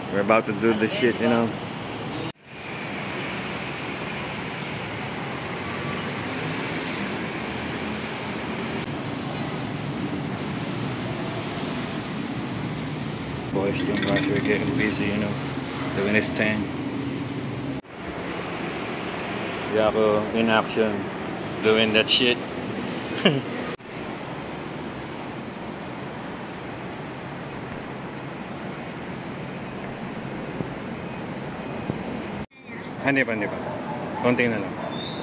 We're about to do this shit, you know. Boys still right here getting busy, you know, doing his thing. Yako in action, doing that shit. Hindi pa. Konti na lang.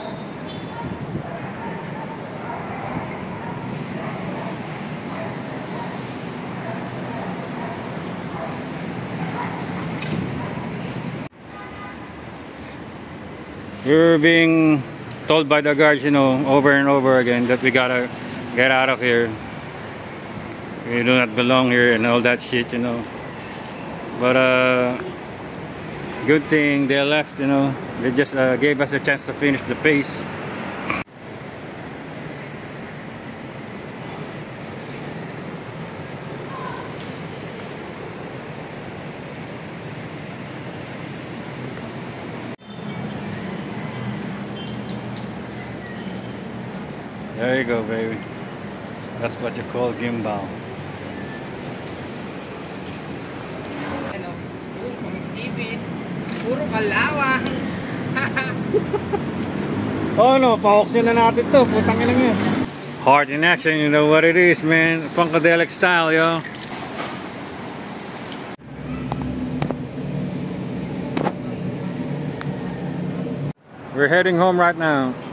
We're being told by the guards, you know, over and over again that we gotta get out of here. We do not belong here and all that shit, you know. But good thing they left, you know. They just gave us a chance to finish the pace. There you go, baby. That's what you call gimbal. Puro kalawang. Oh no, pa-auction na natin to. Putang ina nga. Hard in action, you know what it is, man. Funkadelic style, yo. We're heading home right now.